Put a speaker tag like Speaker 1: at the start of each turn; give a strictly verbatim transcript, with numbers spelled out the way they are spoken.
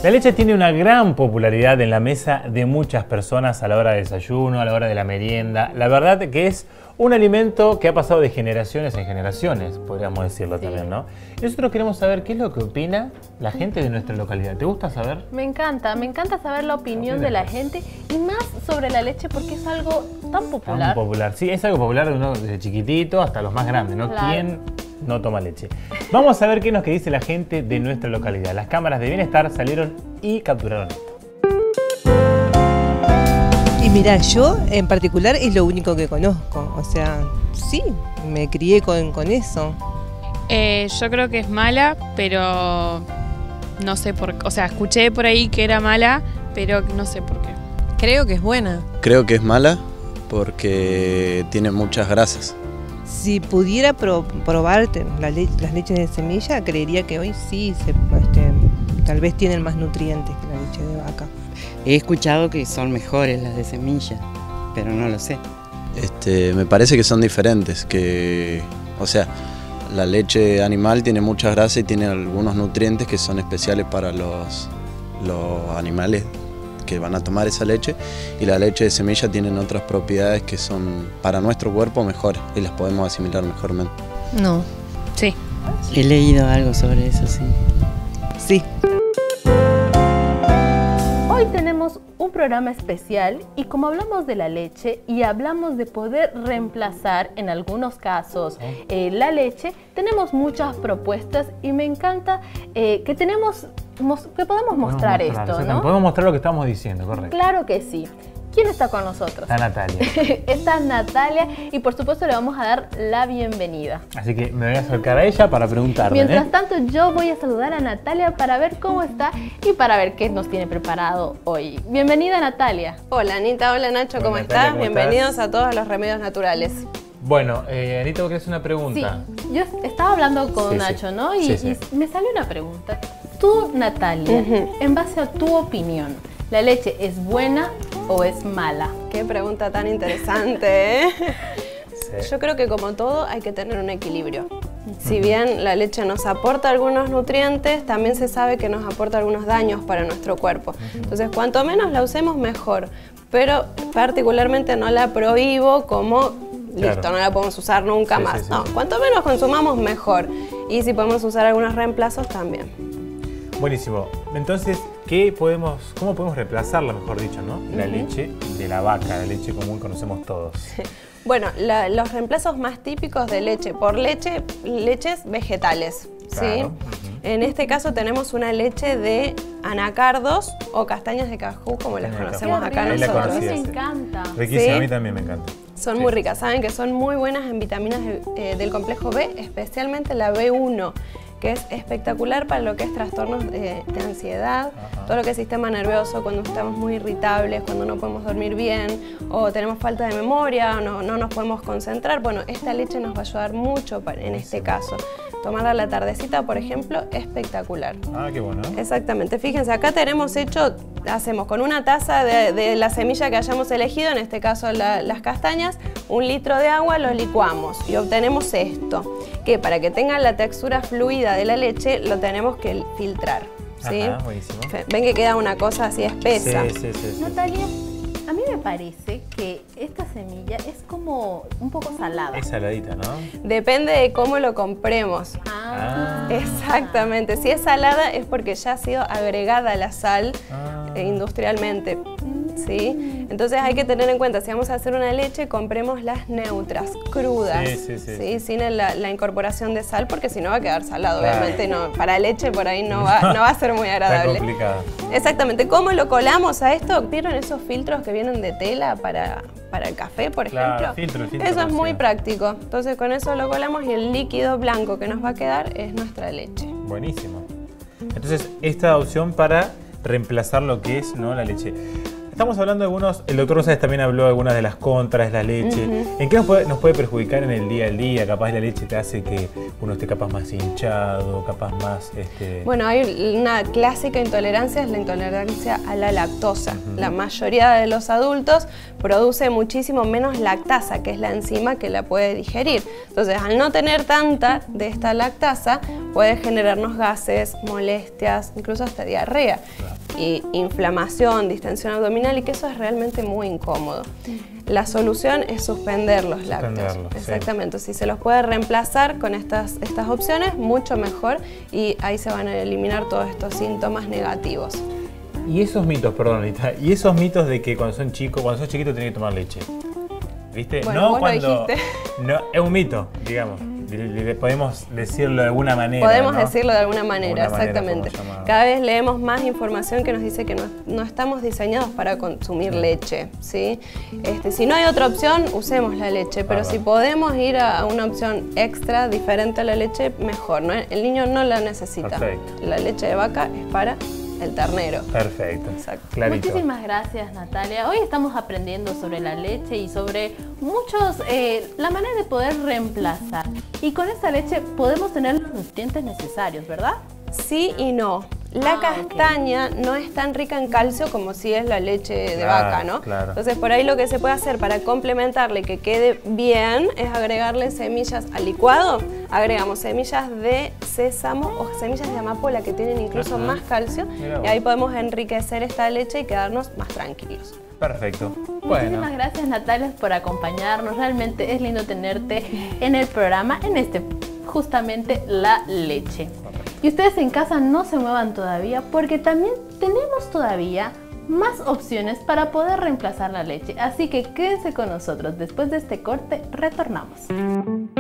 Speaker 1: La leche tiene una gran popularidad en la mesa de muchas personas a la hora del desayuno, a la hora de la merienda. La verdad que es un alimento que ha pasado de generaciones en generaciones, podríamos decirlo sí. también, ¿no? Y nosotros queremos saber qué es lo que opina la gente de nuestra localidad. ¿Te gusta saber?
Speaker 2: Me encanta, me encanta saber la opinión de la gente y más sobre la leche porque es algo tan popular.
Speaker 1: Tan popular, sí, es algo popular de uno desde chiquitito hasta los más grandes, ¿no?
Speaker 2: Claro.
Speaker 1: ¿Quién no toma leche? Vamos a ver qué es lo que dice la gente de nuestra localidad. Las cámaras de bienestar salieron y capturaron esto.
Speaker 3: Y mirá, yo en particular es lo único que conozco, o sea, sí, me crié con, con eso.
Speaker 4: Eh, yo creo que es mala, pero no sé por qué, o sea, escuché por ahí que era mala, pero no sé por qué.
Speaker 5: Creo que es buena.
Speaker 6: Creo que es mala porque tiene muchas grasas.
Speaker 3: Si pudiera pro, probar la le las leches de semilla, creería que hoy sí, se, este, tal vez tienen más nutrientes que la leche de vaca.
Speaker 7: He escuchado que son mejores las de semilla, pero no lo sé.
Speaker 6: Este, me parece que son diferentes, que, o sea, la leche animal tiene mucha grasa y tiene algunos nutrientes que son especiales para los, los animales que van a tomar esa leche, y la leche de semilla tienen otras propiedades que son para nuestro cuerpo mejores y las podemos asimilar mejormente.
Speaker 5: No.
Speaker 4: Sí.
Speaker 7: He leído algo sobre eso, sí.
Speaker 3: Sí.
Speaker 2: Hoy tenemos un programa especial y como hablamos de la leche y hablamos de poder reemplazar en algunos casos eh, la leche, tenemos muchas propuestas y me encanta eh, que tenemos que podemos mostrar,
Speaker 1: podemos mostrar
Speaker 2: esto, ¿no?
Speaker 1: Podemos mostrar lo que estamos diciendo, correcto.
Speaker 2: Claro que sí. ¿Quién está con nosotros?
Speaker 1: Está Natalia.
Speaker 2: Está Natalia y por supuesto le vamos a dar la bienvenida.
Speaker 1: Así que me voy a acercar a ella para preguntarle.
Speaker 2: Mientras
Speaker 1: ¿eh?
Speaker 2: tanto yo voy a saludar a Natalia para ver cómo está y para ver qué nos tiene preparado hoy. Bienvenida Natalia.
Speaker 5: Hola Anita, hola Nacho,
Speaker 1: Hola,
Speaker 5: ¿cómo
Speaker 1: Natalia,
Speaker 5: estás?
Speaker 1: ¿cómo
Speaker 5: Bienvenidos
Speaker 1: estás?
Speaker 5: a todos los remedios naturales.
Speaker 1: Bueno, eh, Anita, ¿vos querés una pregunta?
Speaker 2: Sí, yo estaba hablando con
Speaker 1: sí,
Speaker 2: Nacho,
Speaker 1: sí.
Speaker 2: ¿no? Y,
Speaker 1: Sí, sí.
Speaker 2: y me salió una pregunta. Tú, Natalia, uh-huh. en base a tu opinión, ¿la leche es buena o es mala?
Speaker 5: Qué pregunta tan interesante, ¿eh?
Speaker 1: Sí.
Speaker 5: Yo creo que como todo hay que tener un equilibrio. Si bien la leche nos aporta algunos nutrientes, también se sabe que nos aporta algunos daños para nuestro cuerpo. Entonces, cuanto menos la usemos, mejor. Pero particularmente no la prohíbo como, listo, claro. no la podemos usar nunca
Speaker 1: sí,
Speaker 5: más.
Speaker 1: Sí, sí.
Speaker 5: No, cuanto menos consumamos, mejor. Y si podemos usar algunos reemplazos, también.
Speaker 1: Buenísimo. Entonces, ¿qué podemos, ¿cómo podemos reemplazarla, mejor dicho, ¿no? La uh-huh. leche de la vaca, la leche común que conocemos todos.
Speaker 5: Bueno, la, los reemplazos más típicos de leche por leche, leches vegetales,
Speaker 1: Claro.
Speaker 5: ¿sí? Uh-huh. En este caso tenemos una leche de anacardos o castañas de cajú, como las conocemos acá
Speaker 2: Qué rico.
Speaker 5: nosotros.
Speaker 2: A mí me encanta.
Speaker 1: Riquísima,
Speaker 5: ¿Sí?
Speaker 1: a mí también me encanta.
Speaker 5: Son
Speaker 1: sí.
Speaker 5: muy ricas, saben que son muy buenas en vitaminas de, eh, del complejo B, especialmente la B uno, que es espectacular para lo que es trastornos de, de ansiedad, Ajá. todo lo que es sistema nervioso, cuando estamos muy irritables, cuando no podemos dormir bien o tenemos falta de memoria o no, no nos podemos concentrar. Bueno, esta leche nos va a ayudar mucho para, en este caso. Tomarla a la tardecita, por ejemplo, espectacular.
Speaker 1: Ah, qué bueno.
Speaker 5: Exactamente. Fíjense, acá tenemos hecho, hacemos con una taza de, de la semilla que hayamos elegido, en este caso la, las castañas, un litro de agua, lo licuamos y obtenemos esto, que para que tenga la textura fluida de la leche lo tenemos que filtrar. ¿Sí?
Speaker 1: Ajá, buenísimo.
Speaker 5: Ven que queda una cosa así espesa.
Speaker 1: Sí, sí, sí, sí.
Speaker 2: Natalia, a mí me parece que esta semilla es como un poco salada.
Speaker 1: Es saladita, ¿no?
Speaker 5: Depende de cómo lo compremos.
Speaker 2: Ah.
Speaker 5: Exactamente. Si es salada es porque ya ha sido agregada la sal
Speaker 1: Ah.
Speaker 5: eh, industrialmente. ¿Sí? Entonces hay que tener en cuenta, si vamos a hacer una leche, compremos las neutras, crudas,
Speaker 1: Sí, sí, sí,
Speaker 5: ¿sí?
Speaker 1: sí.
Speaker 5: sin el- la, la incorporación de sal, porque si no va a quedar salado,
Speaker 1: Claro.
Speaker 5: obviamente. No, para leche por ahí no va, no va a ser muy agradable.
Speaker 1: Está complicado.
Speaker 5: Exactamente. ¿Cómo lo colamos a esto? ¿Vieron esos filtros que vienen de tela para, para el café, por
Speaker 1: Claro,
Speaker 5: ejemplo?
Speaker 1: filtro, filtro,
Speaker 5: eso es muy
Speaker 1: sí.
Speaker 5: práctico. Entonces con eso lo colamos y el líquido blanco que nos va a quedar es nuestra leche.
Speaker 1: Buenísimo. Entonces, esta opción para reemplazar lo que es, ¿no?, la leche. Estamos hablando de algunos, el doctor Rosales también habló de algunas de las contras de la leche. Uh-huh. ¿En qué nos puede, nos puede perjudicar en el día a día? Capaz la leche te hace que uno esté capaz más hinchado, capaz más... Este...
Speaker 5: Bueno, hay una clásica intolerancia, es la intolerancia a la lactosa. Uh-huh. La mayoría de los adultos produce muchísimo menos lactasa, que es la enzima que la puede digerir. Entonces, al no tener tanta de esta lactasa, puede generarnos gases, molestias, incluso hasta diarrea. Claro. y inflamación, distensión abdominal y que eso es realmente muy incómodo. La solución es suspender los lácteos. Exactamente, sí. Si se los puede reemplazar con estas, estas opciones, mucho mejor y ahí se van a eliminar todos estos síntomas negativos.
Speaker 1: Y esos mitos, perdón, Anita, y esos mitos de que cuando son chicos, cuando sos chiquito tenés que tomar leche. ¿Viste?
Speaker 5: Bueno,
Speaker 1: no
Speaker 5: vos
Speaker 1: cuando.
Speaker 5: lo dijiste.
Speaker 1: No, es un mito, digamos. Le, le podemos decirlo de alguna manera.
Speaker 5: Podemos
Speaker 1: ¿no?
Speaker 5: decirlo de alguna manera,
Speaker 1: alguna
Speaker 5: exactamente.
Speaker 1: manera
Speaker 5: Cada vez leemos más información que nos dice que no, no estamos diseñados para consumir sí. leche, ¿sí? Este, si no hay otra opción, usemos la leche, pero
Speaker 1: Bárbaro.
Speaker 5: Si podemos ir a, a una opción extra, diferente a la leche, mejor, ¿no? El niño no la necesita.
Speaker 1: Perfecto.
Speaker 5: La leche de vaca es para el ternero.
Speaker 1: Perfecto.
Speaker 5: Exacto.
Speaker 1: Clarito.
Speaker 2: Muchísimas gracias, Natalia. Hoy estamos aprendiendo sobre la leche y sobre muchos, eh, la manera de poder reemplazar. Y con esta leche podemos tener los nutrientes necesarios, ¿verdad?
Speaker 5: Sí y no. La
Speaker 2: Ah,
Speaker 5: castaña okay. no es tan rica en calcio como si es la leche de
Speaker 1: claro,
Speaker 5: vaca, ¿no?
Speaker 1: Claro.
Speaker 5: Entonces por ahí lo que se puede hacer para complementarle que quede bien es agregarle semillas al licuado. Agregamos semillas de sésamo o semillas de amapola que tienen incluso uh-huh. más calcio y ahí podemos enriquecer esta leche y quedarnos más tranquilos.
Speaker 1: Perfecto.
Speaker 2: Muchísimas
Speaker 1: bueno.
Speaker 2: gracias, Natalia, por acompañarnos. Realmente es lindo tenerte en el programa, en este justamente la leche. Y ustedes en casa no se muevan todavía porque también tenemos todavía más opciones para poder reemplazar la leche. Así que quédense con nosotros. Después de este corte, retornamos.